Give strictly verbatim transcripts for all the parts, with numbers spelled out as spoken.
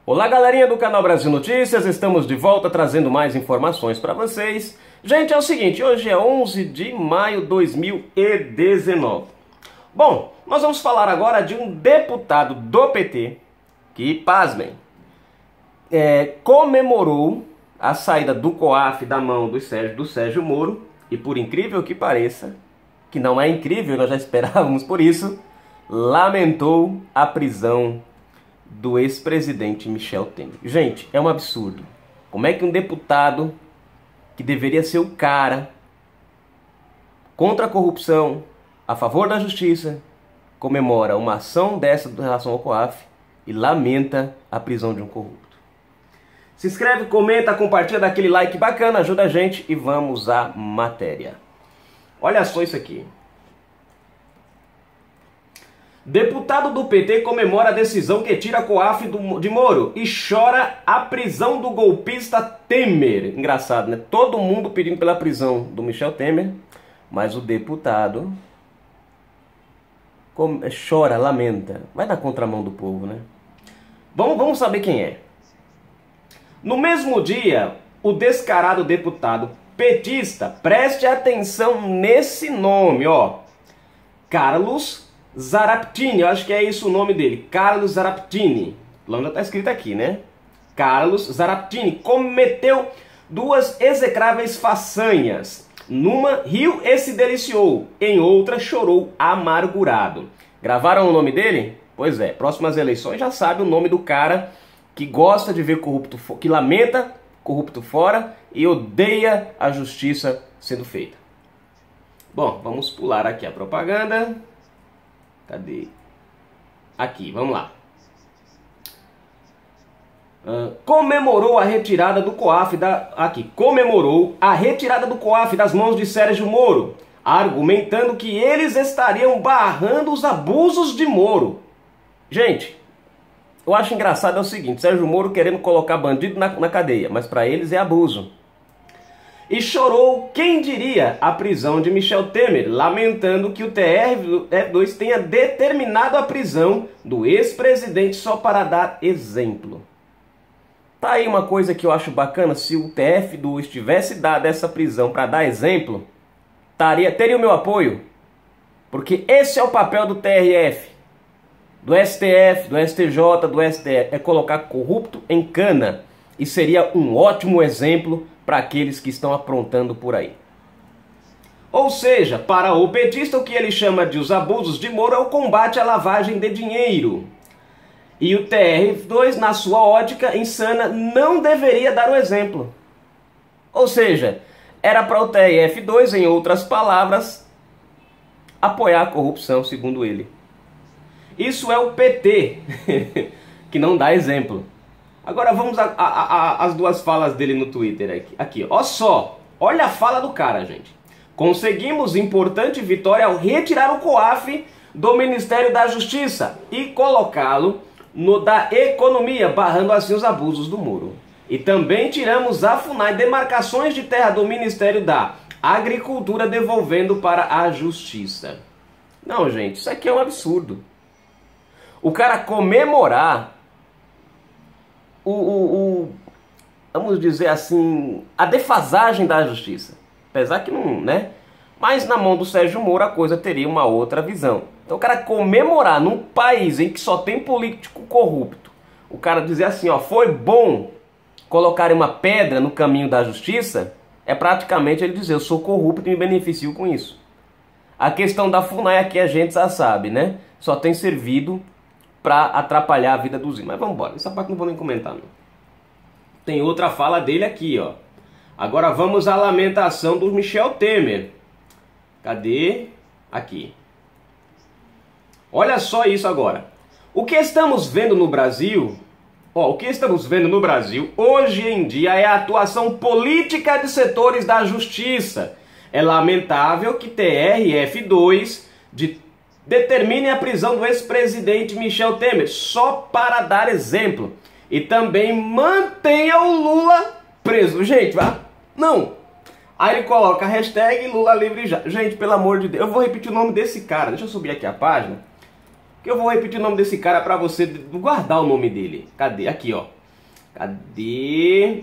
Olá, galerinha do canal Brasil Notícias, estamos de volta trazendo mais informações para vocês. Gente, é o seguinte, hoje é onze de maio de dois mil e dezenove. Bom, nós vamos falar agora de um deputado do P T que, pasmem, é, comemorou a saída do COAF da mão do Sérgio, do Sérgio Moro e, por incrível que pareça, que não é incrível, nós já esperávamos por isso, lamentou a prisão do ex-presidente Michel Temer. Gente, é um absurdo. Como é que um deputado que deveria ser o cara contra a corrupção, a favor da justiça, comemora uma ação dessa em relação ao COAF e lamenta a prisão de um corrupto? Se inscreve, comenta, compartilha, dá aquele like bacana, ajuda a gente e vamos à matéria. Olha só isso aqui. Deputado do P T comemora a decisão que tira COAF do, de Moro e chora a prisão do golpista Temer. Engraçado, né? Todo mundo pedindo pela prisão do Michel Temer, mas o deputado come, chora, lamenta. Vai na contramão do povo, né? Vamos, vamos saber quem é. No mesmo dia, o descarado deputado petista, preste atenção nesse nome, ó. Carlos Zaraptini, eu acho que é isso o nome dele, Carlos Zaraptini, lá já está escrito aqui, né? Carlos Zaraptini cometeu duas execráveis façanhas. Numa, riu e se deliciou, em outra, chorou amargurado. Gravaram o nome dele? Pois é, próximas eleições já sabe o nome do cara que gosta de ver corrupto, que lamenta corrupto fora e odeia a justiça sendo feita. Bom, vamos pular aqui a propaganda. Cadê? Aqui, vamos lá. Uh, comemorou a retirada do COAF da... Aqui, comemorou a retirada do COAF das mãos de Sérgio Moro, argumentando que eles estariam barrando os abusos de Moro. Gente, eu acho engraçado é o seguinte, Sérgio Moro querendo colocar bandido na, na cadeia, mas para eles é abuso. E chorou, quem diria, a prisão de Michel Temer, lamentando que o T R F dois tenha determinado a prisão do ex-presidente só para dar exemplo. Tá aí uma coisa que eu acho bacana, se o T F dois tivesse dado essa prisão para dar exemplo, taria, teria o meu apoio, porque esse é o papel do T R F, do S T F, do S T J, do S T F, é colocar corrupto em cana, e seria um ótimo exemplo para aqueles que estão aprontando por aí. Ou seja, para o petista, o que ele chama de os abusos de Moro é o combate à lavagem de dinheiro. E o T R F dois, na sua ótica insana, não deveria dar o exemplo. Ou seja, era para o T R F dois, em outras palavras, apoiar a corrupção, segundo ele. Isso é o P T, que não dá exemplo. Agora vamos às duas falas dele no Twitter aqui. Aqui, ó só, olha a fala do cara, gente. Conseguimos importante vitória ao retirar o COAF do Ministério da Justiça e colocá-lo no da Economia, barrando assim os abusos do Moro. E também tiramos a FUNAI, demarcações de terra do Ministério da Agricultura, devolvendo para a Justiça. Não, gente, isso aqui é um absurdo. O cara comemorar O, o, o, vamos dizer assim, a defasagem da justiça. Apesar que não, né? Mas na mão do Sérgio Moro a coisa teria uma outra visão. Então o cara comemorar num país em que só tem político corrupto, o cara dizer assim, ó, foi bom colocar uma pedra no caminho da justiça, é praticamente ele dizer, eu sou corrupto e me beneficio com isso. A questão da FUNAI aqui a gente já sabe, né? Só tem servido para atrapalhar a vida dos índios. Mas vamos embora, essa parte não vou nem comentar não. Tem outra fala dele aqui, ó. Agora vamos à lamentação do Michel Temer. Cadê? Aqui. Olha só isso agora. O que estamos vendo no Brasil, ó, o que estamos vendo no Brasil hoje em dia é a atuação política de setores da justiça. É lamentável que T R F dois de determine a prisão do ex-presidente Michel Temer, só para dar exemplo. E também mantenha o Lula preso. Gente, vá. Não. Aí ele coloca a hashtag Lula livre já. Gente, pelo amor de Deus. Eu vou repetir o nome desse cara. Deixa eu subir aqui a página. Que eu vou repetir o nome desse cara para você guardar o nome dele. Cadê? Aqui, ó. Cadê?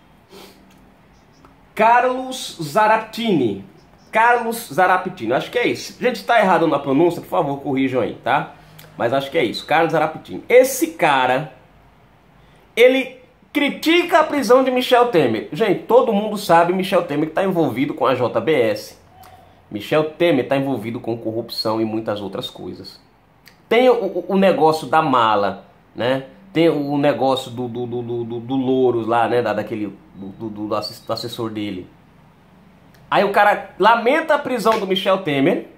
Carlos Zaraptini. Carlos Zaraptini, acho que é isso. Gente, está errado na pronúncia, por favor, corrijam aí, tá? Mas acho que é isso, Carlos Zaraptini. Esse cara, ele critica a prisão de Michel Temer. Gente, todo mundo sabe Michel Temer está envolvido com a J B S. Michel Temer está envolvido com corrupção e muitas outras coisas. Tem o, o, o negócio da mala, né? Tem o negócio do, do, do, do, do Louros lá, né? Da, daquele, do, do, do assessor dele. Aí o cara lamenta a prisão do Michel Temer,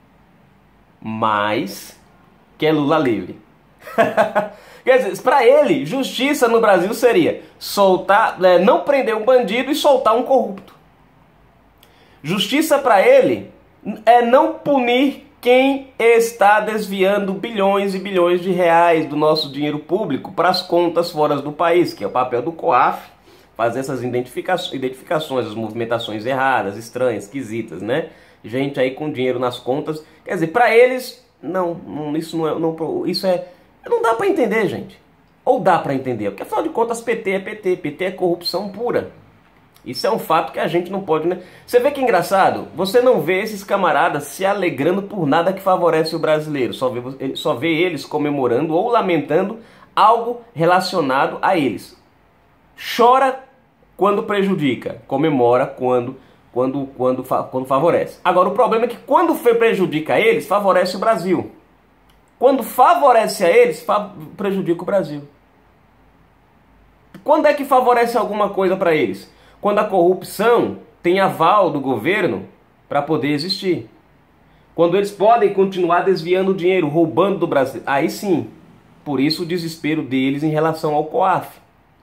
mas quer Lula livre. Quer dizer, para ele, justiça no Brasil seria soltar, é, não prender um bandido e soltar um corrupto. Justiça para ele é não punir quem está desviando bilhões e bilhões de reais do nosso dinheiro público para as contas fora do país, que é o papel do COAF, fazer essas identificações, identificações, as movimentações erradas, estranhas, esquisitas, né? Gente aí com dinheiro nas contas. Quer dizer, para eles, não, não, isso não é, não, isso é, não dá para entender, gente. Ou dá para entender, porque afinal de contas P T é P T, P T é corrupção pura. Isso é um fato que a gente não pode, né? Você vê que engraçado? Você não vê esses camaradas se alegrando por nada que favorece o brasileiro. Só vê, só vê eles comemorando ou lamentando algo relacionado a eles. Chora quando prejudica, comemora quando, quando, quando, quando favorece. Agora, o problema é que quando prejudica eles, favorece o Brasil. Quando favorece a eles, prejudica o Brasil. Quando é que favorece alguma coisa para eles? Quando a corrupção tem aval do governo para poder existir. Quando eles podem continuar desviando dinheiro, roubando do Brasil. Aí sim, por isso o desespero deles em relação ao COAF.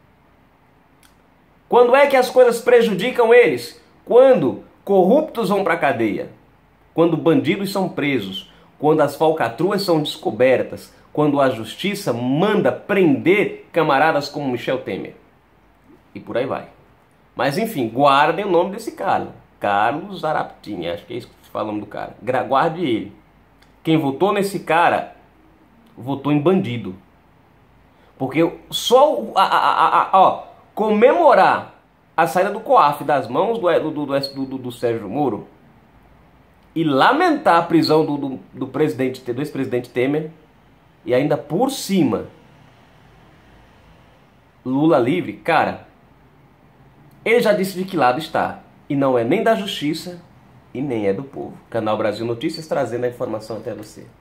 Quando é que as coisas prejudicam eles? Quando corruptos vão para a cadeia. Quando bandidos são presos. Quando as falcatruas são descobertas. Quando a justiça manda prender camaradas como Michel Temer. E por aí vai. Mas enfim, guardem o nome desse cara. Carlos Zaraptini, acho que é isso que falamos do cara. Guarde ele. Quem votou nesse cara, votou em bandido. Porque só a, a, a, a, ó, comemorar a saída do COAF das mãos do, do, do, do, do Sérgio Moro e lamentar a prisão do, do, do, presidente, do ex-presidente Temer e ainda por cima Lula livre, cara, ele já disse de que lado está. E não é nem da justiça e nem é do povo. Canal Brasil Notícias trazendo a informação até você.